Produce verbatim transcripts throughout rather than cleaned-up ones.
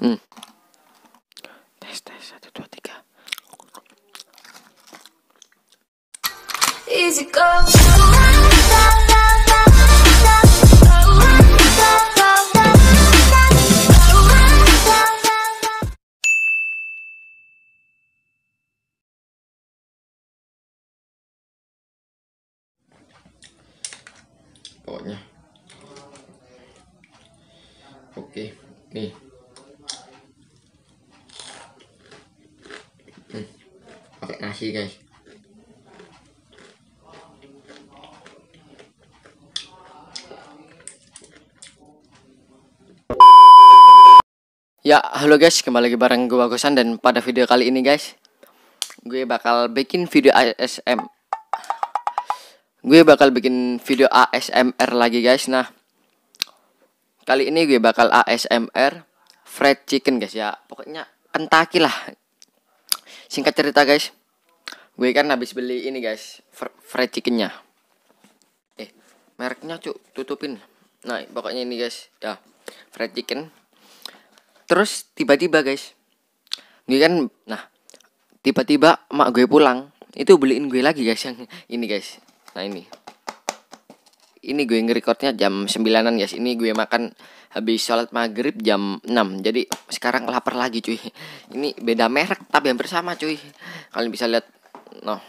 Hmm. Tes tes satu dua tiga. Easy go. Pokoknya oke nih. Hmm. Pakai nasi guys. Ya, halo guys, kembali lagi bareng gue Bagusan. Dan pada video kali ini guys, gue bakal bikin video A S M R. Gue bakal bikin video A S M R lagi guys. Nah, kali ini gue bakal A S M R fried chicken guys ya. Pokoknya Kentucky lah. Singkat cerita guys, gue kan habis beli ini guys, fried chickennya. Eh, mereknya cuk, tutupin. Nah, pokoknya ini guys, ya, fried chicken. Terus tiba-tiba guys, gue kan, nah, tiba-tiba emak gue pulang, itu beliin gue lagi guys yang ini guys. Nah ini, ini gue ngerekordnya jam sembilanan guys. Ini gue makan habis sholat maghrib jam enam. Jadi sekarang lapar lagi cuy. Ini beda merek tapi hampir sama cuy. Kalian bisa lihat, noh.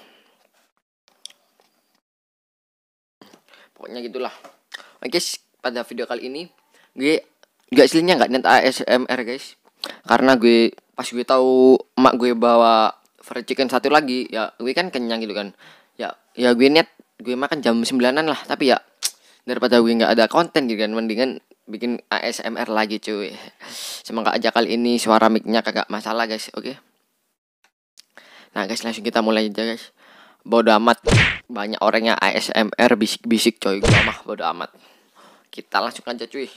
Pokoknya gitulah. Oke guys, pada video kali ini gue gak aslinya nggak niat A S M R guys, karena gue pas gue tahu emak gue bawa fried chicken satu lagi, ya gue kan kenyang gitu kan. Ya ya gue niat gue makan jam sembilanan lah, tapi ya daripada gue nggak ada konten gitu kan, mendingan bikin A S M R lagi cuy. Semoga aja kali ini suara mic-nya kagak masalah guys. Oke. Nah guys, langsung kita mulai aja guys. Bodo amat banyak orangnya A S M R bisik-bisik coy, gue mah bodo amat. Kita langsung aja cuy.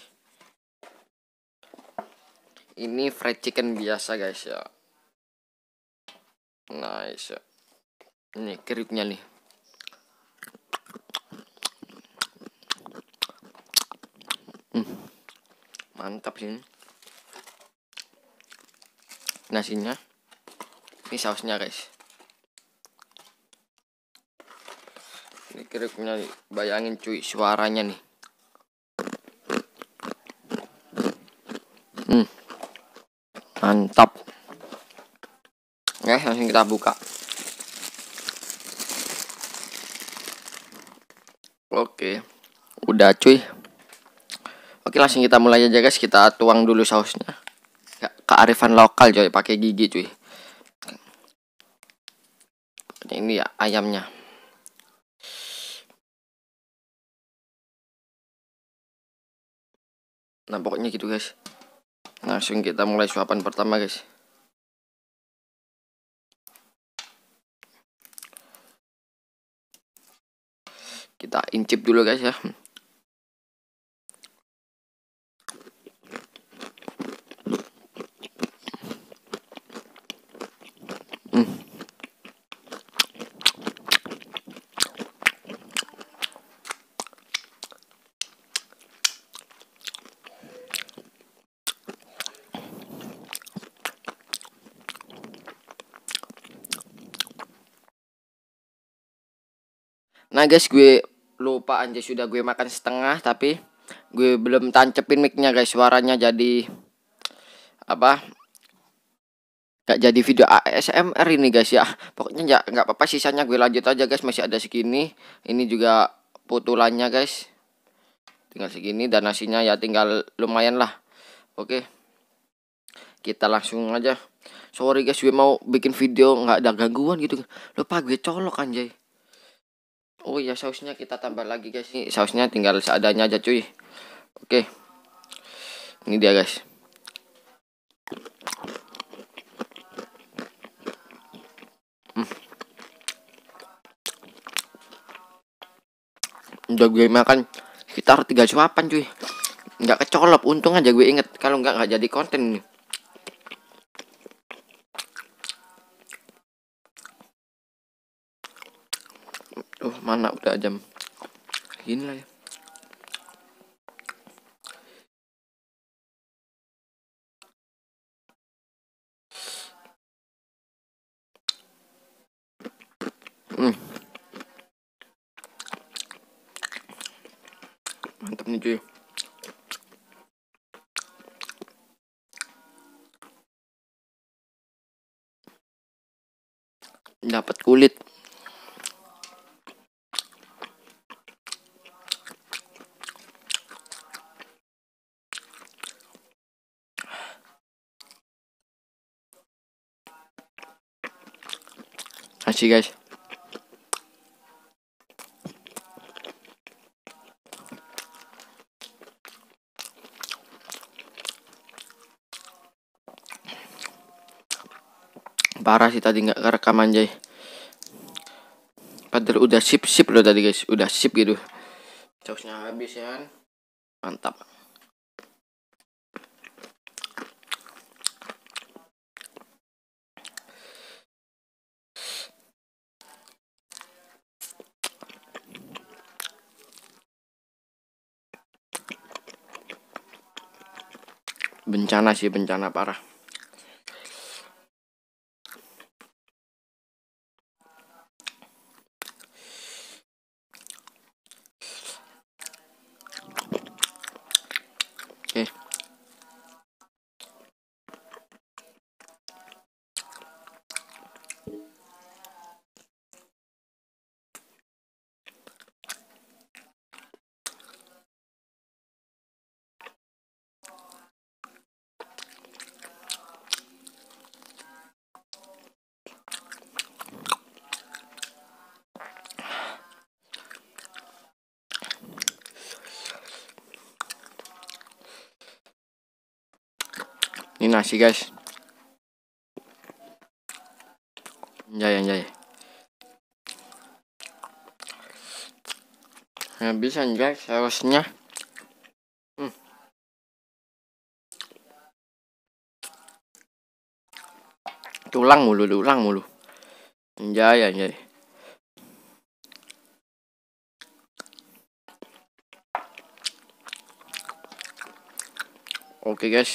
Ini fried chicken biasa guys ya. Nice. Ini keripnya nih. Hmm. Mantap sih. Nasinya. Ini sausnya guys. Ini keripnya nih. Bayangin cuy suaranya nih. Hmm. Mantap. Oke, langsung kita buka. Oke. Udah cuy. Oke, langsung kita mulai aja guys. Kita tuang dulu sausnya. Kearifan lokal coy, pakai gigi cuy. Ini ya ayamnya. Nah pokoknya gitu guys. Langsung kita mulai suapan pertama guys. Kita incip dulu guys ya. Hmm. Nah guys, gue lupa anjay, sudah gue makan setengah tapi gue belum tancepin mic-nya guys. Suaranya jadi apa? Gak jadi video A S M R ini guys ya. Pokoknya ya nggak apa-apa, sisanya gue lanjut aja guys. Masih ada segini. Ini juga putulannya guys. Tinggal segini dan nasinya ya tinggal lumayan lah. Oke. Kita langsung aja. Sorry guys, gue mau bikin video nggak ada gangguan gitu. Lupa gue colok anjay. Oh iya, sausnya kita tambah lagi guys. Ini sausnya tinggal seadanya aja cuy. Oke. Ini dia guys. Hmm. Udah gue makan sekitar tiga suapan cuy. Nggak kecolop, untung aja gue inget. Kalau nggak nggak jadi konten nih. Oh mana udah jam ini lah ya. Ini cuy. Dapat kulit. Kasih guys. Parah sih tadi nggak kerekam anjay. Padahal udah sip sip loh tadi guys, udah sip gitu. Sausnya habis ya kan, mantap. Bencana sih, bencana parah. Oke. Ini nasi guys. Anjay anjay. Habis anjay sausnya. Hmm. Tulang mulu, tulang mulu. Anjay anjay. Oke guys.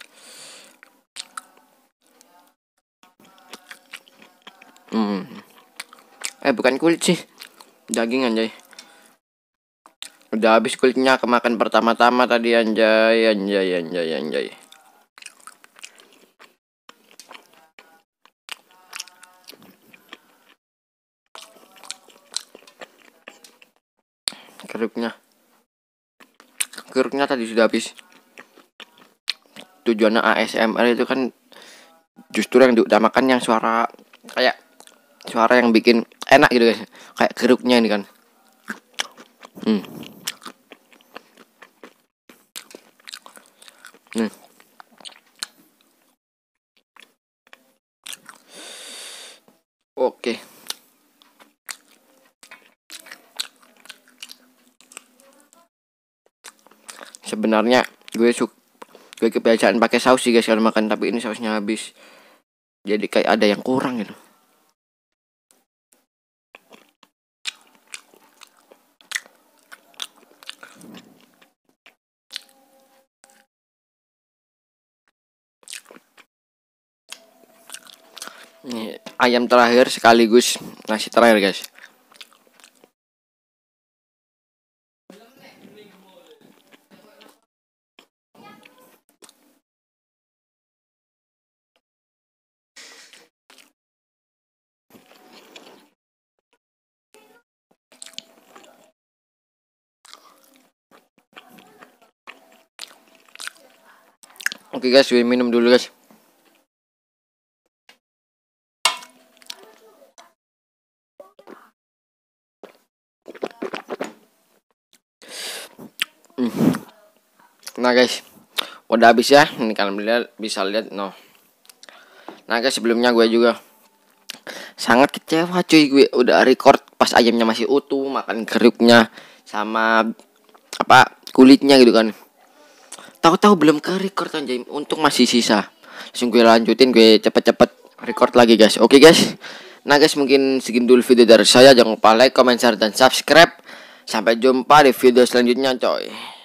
Hmm. Eh bukan kulit sih, daging anjay. Udah habis kulitnya kemakan pertama-tama tadi anjay anjay anjay anjay. Keruknya, keruknya tadi sudah habis. Tujuannya A S M R itu kan justru yang diutamakan yang suara kayak suara yang bikin enak gitu guys, kayak keruknya ini kan. Hmm. Hmm. Oke. Sebenarnya gue suka, gue kebiasaan pakai saus sih guys kalau makan, tapi ini sausnya habis. Jadi kayak ada yang kurang gitu. Ini ayam terakhir sekaligus nasi terakhir guys. Oke guys, gue minum dulu guys. Nah guys, udah habis ya. Ini kalian lihat, bisa lihat no. Nah guys, sebelumnya gue juga sangat kecewa cuy, gue udah record pas ayamnya masih utuh, makan keruknya sama apa kulitnya gitu kan. Tahu-tahu belum ke record anjay, untung masih sisa. Langsung gue lanjutin, gue cepet-cepet record lagi guys. Oke guys. Nah guys, mungkin segini dulu video dari saya. Jangan lupa like, comment, share, dan subscribe. Sampai jumpa di video selanjutnya coy.